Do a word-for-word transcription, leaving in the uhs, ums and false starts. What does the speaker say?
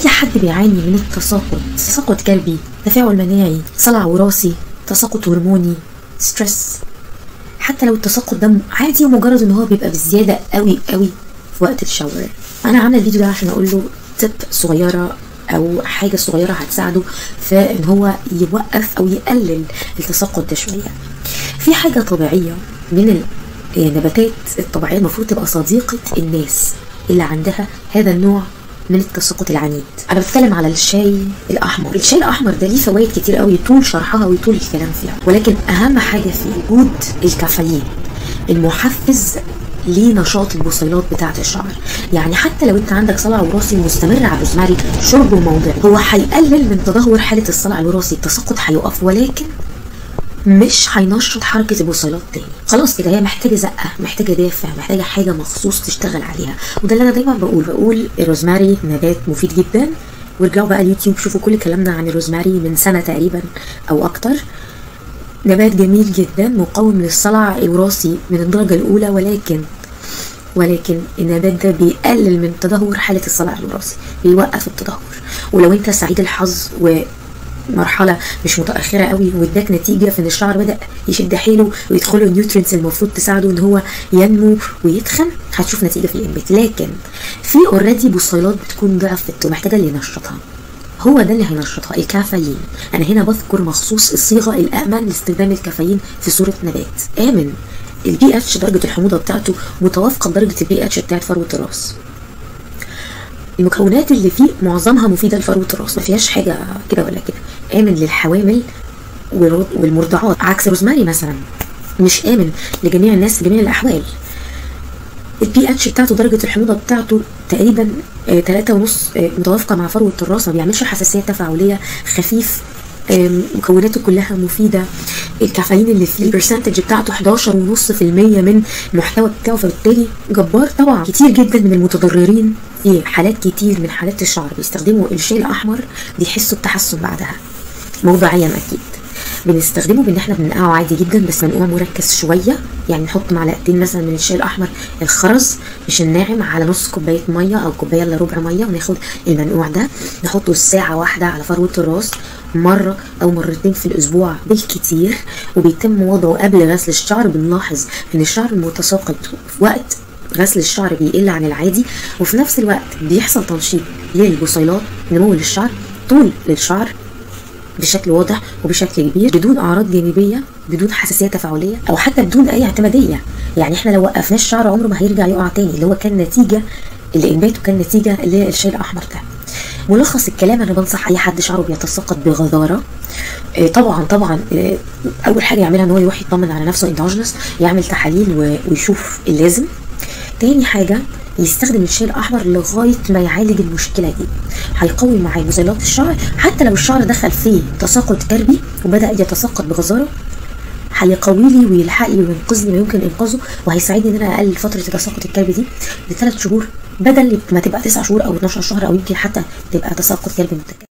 اي حد بيعاني من التساقط، تساقط كلبي، تفاعل مناعي، صلع وراثي، تساقط هرموني، ستريس، حتى لو التساقط ده عادي ومجرد ان هو بيبقى بزياده قوي قوي في وقت الشاور، انا عامله الفيديو ده عشان اقول له تip صغيره او حاجه صغيره هتساعده في ان هو يوقف او يقلل التساقط ده شويه. في حاجه طبيعيه من النباتات الطبيعيه المفروض تبقى صديقه الناس اللي عندها هذا النوع من التساقط العنيد. انا بتكلم على الشاي الاحمر. الشاي الاحمر ده ليه فوائد كتير قوي طول شرحها وطول الكلام فيها، ولكن اهم حاجه فيه وجود الكافيين المحفز لنشاط البصيلات بتاعه الشعر. يعني حتى لو انت عندك صلع وراثي مستمر على الروزماري شربه موضعي، هو هيقلل من تدهور حاله الصلع الوراثي، التساقط هيقف، ولكن مش هينشط حركه البصيلات تاني. خلاص كده هي محتاجه زقه، محتاجه دافع، محتاجه حاجه مخصوص تشتغل عليها. وده اللي انا دايما بقول بقول الروزماري نبات مفيد جدا. وارجعوا بقى اليوتيوب شوفوا كل كلامنا عن الروزماري من سنه تقريبا او اكتر. نبات جميل جدا مقاوم للصلع الوراثي من الدرجه الاولى، ولكن ولكن النبات ده بيقلل من تدهور حاله الصلع الوراثي، بيوقف التدهور. ولو انت سعيد الحظ و مرحله مش متاخره قوي واداك نتيجه في ان الشعر بدا يشد حيله ويدخله النيوترينتس المفروض تساعده ان هو ينمو ويتخن، هتشوف نتيجه في الانبات. لكن في اوريدي بصيلات بتكون ضعفت ومحتاجه اللي ينشطها، هو ده اللي هينشطها الكافيين. انا هنا بذكر مخصوص الصيغه الامن لاستخدام الكافيين في صوره نبات امن. البي اتش درجه الحموضه بتاعته متوافقه بدرجه البي اتش بتاعت فروه الراس. المكونات اللي فيه معظمها مفيده لفروه الراس، ما فيهاش حاجه كده ولا كده. امن للحوامل والمرضعات، عكس روزماري مثلا مش امن لجميع الناس في جميع الاحوال. البي اتش بتاعته درجه الحموضه بتاعته تقريبا ثلاثة ونص، متوافقه مع فروه الراس، ما بيعملش حساسيه تفاعليه، خفيف، مكوناته كلها مفيده. الكافيين اللي فيه البرسنتج بتاعته حداشر ونص في المية من المحتوى بتاعه، فبالتالي جبار طبعا. كتير جدا من المتضررين في حالات كتير من حالات الشعر بيستخدموا الشاي الاحمر بيحسوا بتحسن بعدها موضعيا. اكيد بنستخدمه بان احنا بننقعه عادي جدا، بس منقوع مركز شويه، يعني نحط معلقتين مثلا من الشاي الاحمر الخرز مش الناعم على نص كوبايه ميه او كوبايه الا ربع ميه، وناخد المنقوع ده نحطه ساعه واحده على فروه الراس مره او مرتين في الاسبوع بالكتير، وبيتم وضعه قبل غسل الشعر. بنلاحظ ان الشعر المتساقط في وقت غسل الشعر بيقل عن العادي، وفي نفس الوقت بيحصل تنشيط للبصيلات، نمو للشعر، طول للشعر بشكل واضح وبشكل كبير، بدون اعراض جانبيه، بدون حساسيه تفاعليه، او حتى بدون اي اعتماديه. يعني احنا لو وقفناه الشعر عمره ما هيرجع يقع تاني، اللي هو كان نتيجه اللي انباته كان نتيجه للشاي الاحمر ده. ملخص الكلام، انا بنصح اي حد شعره بيتساقط بغزاره طبعا طبعا اول حاجه يعملها ان هو يروح يطمن على نفسه اندوجينس، يعمل تحاليل ويشوف اللازم. تاني حاجه يستخدم الشاي الاحمر لغايه ما يعالج المشكله دي، هيقوي معاه بصيلات الشعر. حتى لو الشعر دخل فيه تساقط كربي وبدا يتساقط بغزاره، هيقوي لي ويلحق لي وينقذ لي ما يمكن انقاذه، وهيساعدني ان انا اقلل فتره التساقط الكربي دي لثلاث شهور بدل ما تبقى تسع شهور او اتناشر شهر، او يمكن حتى تبقى تساقط كربي متكرر.